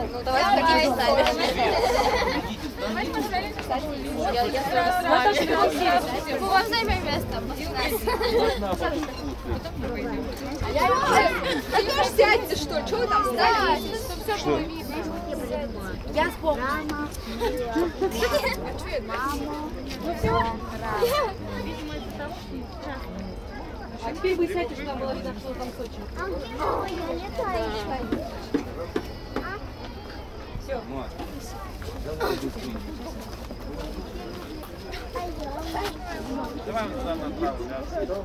Ну, давайте такие встали. Мы вам займем место. А то ж сядьте, что? Чего вы там встали? Все было видно. Я вспомню. А теперь вы сядьте, чтобы было видно, что там Сочи. Все. Давай туда направо.